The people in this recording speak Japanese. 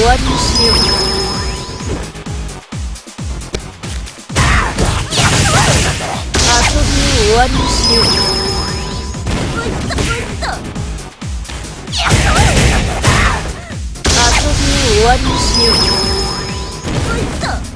終わりにしよう。遊びを終わりにしよう。遊びを終わりにしよう。